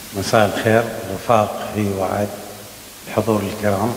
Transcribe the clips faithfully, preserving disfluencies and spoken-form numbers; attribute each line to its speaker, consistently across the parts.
Speaker 1: مساء الخير رفاق في وعد الحضور الكرام.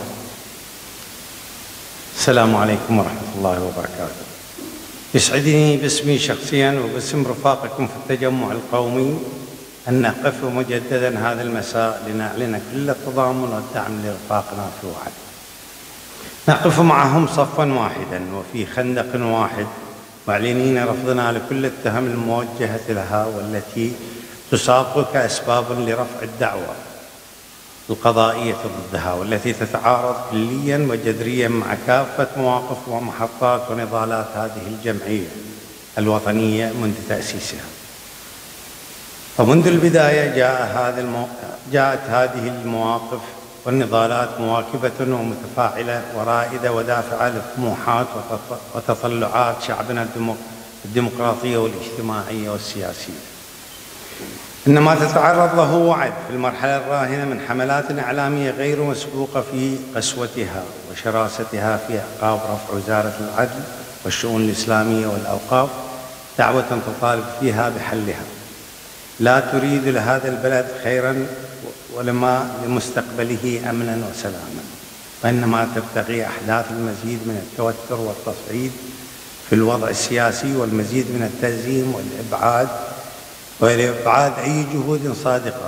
Speaker 1: السلام عليكم ورحمة الله وبركاته. يسعدني باسمي شخصيا وباسم رفاقكم في التجمع القومي أن نقف مجددا هذا المساء لنعلن كل التضامن والدعم لرفاقنا في وعد. نقف معهم صفا واحدا وفي خندق واحد، معلنين رفضنا لكل التهم الموجهة لها والتي تساق كأسباب لرفع الدعوى القضائية ضدها، والتي تتعارض كليا وجذريا مع كافة مواقف ومحطات ونضالات هذه الجمعية الوطنية منذ تأسيسها. فمنذ البداية جاء هذا المو... جاءت هذه المواقف والنضالات مواكبة ومتفاعلة ورائدة ودافعة لطموحات وتطلعات شعبنا الديمقراطية والاجتماعية والسياسية. إن ما تتعرض له وعد في المرحلة الراهنة من حملات إعلامية غير مسبوقة في قسوتها وشراستها في أعقاب رفع وزارة العدل والشؤون الإسلامية والأوقاف دعوة تطالب فيها بحلها. لا تريد لهذا البلد خيرا ولما لمستقبله أمنا وسلاما، وإنما تبتغي أحداث المزيد من التوتر والتصعيد في الوضع السياسي والمزيد من التزييم والإبعاد ولإبعاد أي جهود صادقة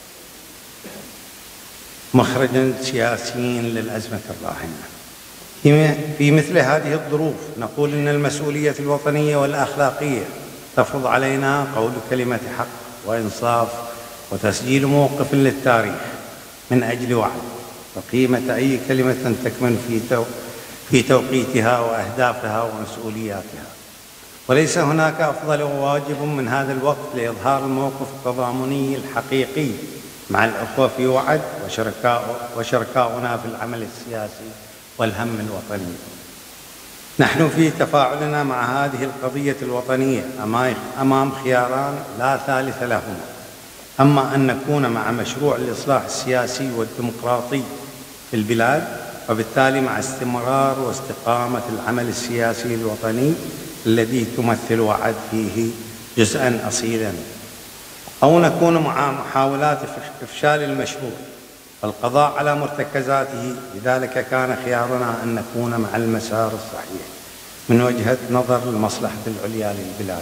Speaker 1: مخرجا سياسيا للأزمة الراهنة. في مثل هذه الظروف نقول إن المسؤولية الوطنية والأخلاقية تفرض علينا قول كلمة حق وإنصاف وتسجيل موقف للتاريخ من أجل وعد، وقيمة أي كلمة تكمن في تو في توقيتها وأهدافها ومسؤولياتها. وليس هناك أفضل وواجب من هذا الوقت لإظهار الموقف التضامني الحقيقي مع الأخوة في وعد وشركاء وشركاؤنا في العمل السياسي والهم الوطني. نحن في تفاعلنا مع هذه القضية الوطنية أمام خياران لا ثالث لهما: أما أن نكون مع مشروع الإصلاح السياسي والديمقراطي في البلاد، وبالتالي مع استمرار واستقامة العمل السياسي الوطني الذي تمثل وعد فيه جزءا أصيلا، أو نكون مع محاولات إفشال المشروع والقضاء على مرتكزاته. لذلك كان خيارنا أن نكون مع المسار الصحيح من وجهة نظر المصلحة العليا للبلاد.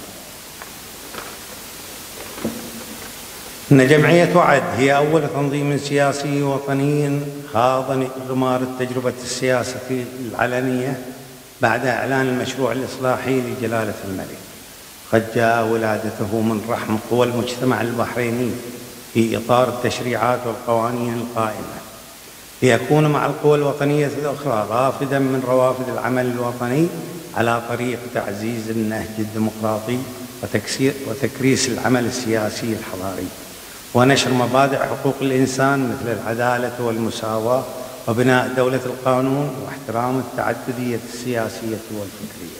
Speaker 1: إن جمعية وعد هي أول تنظيم سياسي وطني خاض غمار التجربة السياسة العلنية بعد إعلان المشروع الإصلاحي لجلالة الملك. قد جاء ولادته من رحم قوى المجتمع البحريني في إطار التشريعات والقوانين القائمة، ليكون مع القوى الوطنية الأخرى رافدا من روافد العمل الوطني على طريق تعزيز النهج الديمقراطي وتكريس العمل السياسي الحضاري، ونشر مبادئ حقوق الإنسان مثل العدالة والمساواة، وبناء دولة القانون واحترام التعددية السياسية والفكرية.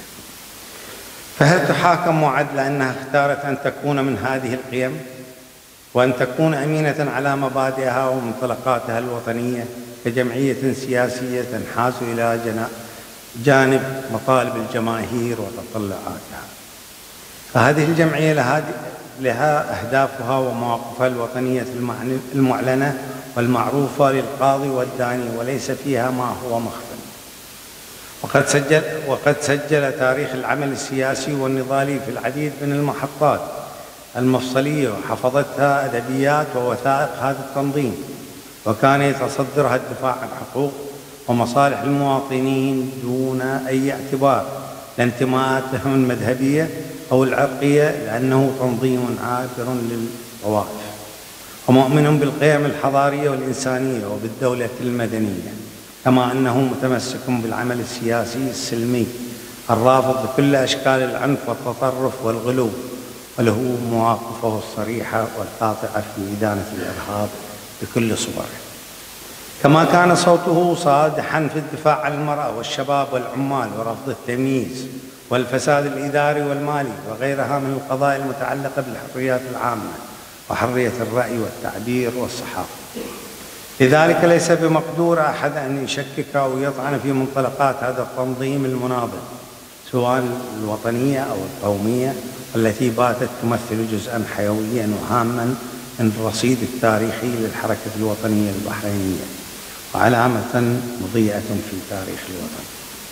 Speaker 1: فهل تحاكم وعد لأنها اختارت أن تكون من هذه القيم وأن تكون أمينة على مبادئها ومنطلقاتها الوطنية كجمعية سياسية تنحاز إلى جانب مطالب الجماهير وتطلعاتها؟ فهذه الجمعية لها, لها أهدافها ومواقفها الوطنية المعلنة والمعروفة للقاضي والداني، وليس فيها ما هو مخفى. وقد سجل, وقد سجل تاريخ العمل السياسي والنضالي في العديد من المحطات المفصلية وحفظتها أدبيات ووثائق هذا التنظيم، وكان يتصدرها الدفاع عن حقوق ومصالح المواطنين دون أي اعتبار لانتماءاتهم المذهبية أو العرقية، لأنه تنظيم عابر للطوائف ومؤمن بالقيم الحضارية والإنسانية وبالدولة المدنية، كما أنه متمسك بالعمل السياسي السلمي الرافض لكل أشكال العنف والتطرف والغلو، وله مواقفه الصريحة والقاطعة في إدانة الإرهاب بكل صوره. كما كان صوته صادحا في الدفاع عن المرأة والشباب والعمال ورفض التمييز والفساد الإداري والمالي وغيرها من القضايا المتعلقة بالحريات العامة وحرية الرأي والتعبير والصحافة. لذلك ليس بمقدور أحد أن يشكك أو يطعن في منطلقات هذا التنظيم المناضل، سواء الوطنية أو القومية، التي باتت تمثل جزءا حيويا وهاما الرصيد التاريخي للحركة الوطنية البحرينية وعلامة مضيئة في تاريخ الوطن.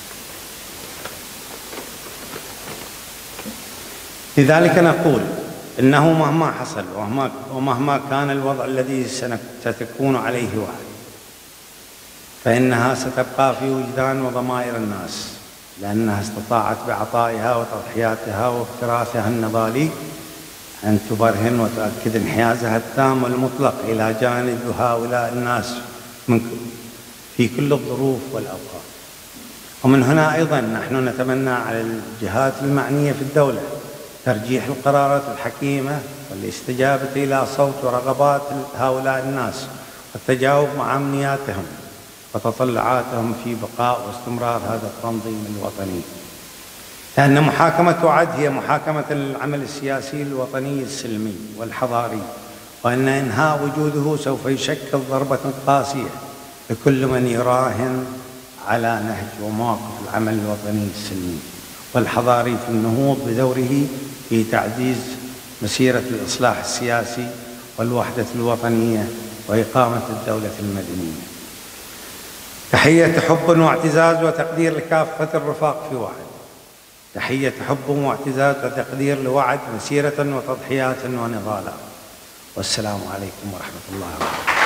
Speaker 1: لذلك نقول إنه مهما حصل ومهما, ومهما كان الوضع الذي ستكون عليه وعد، فإنها ستبقى في وجدان وضمائر الناس، لأنها استطاعت بعطائها وتضحياتها واكتراثها النضالي أن تبرهن وتؤكد انحيازها التام والمطلق إلى جانب هؤلاء الناس من في كل الظروف والأوقات. ومن هنا أيضا نحن نتمنى على الجهات المعنية في الدولة ترجيح القرارات الحكيمة والاستجابة إلى صوت ورغبات هؤلاء الناس والتجاوب مع أمنياتهم وتطلعاتهم في بقاء واستمرار هذا التنظيم الوطني، لأن محاكمة وعد هي محاكمة العمل السياسي الوطني السلمي والحضاري، وأن إنهاء وجوده سوف يشكل ضربة قاسية لكل من يراهن على نهج ومواقف العمل الوطني السلمي والحضاري في النهوض بدوره في تعزيز مسيرة الإصلاح السياسي والوحدة الوطنية وإقامة الدولة المدنية. تحية حب واعتزاز وتقدير لكافة الرفاق في وعد. تحية حب واعتزاز وتقدير لوعد مسيرة وتضحيات ونضالا. والسلام عليكم ورحمة الله وبركاته.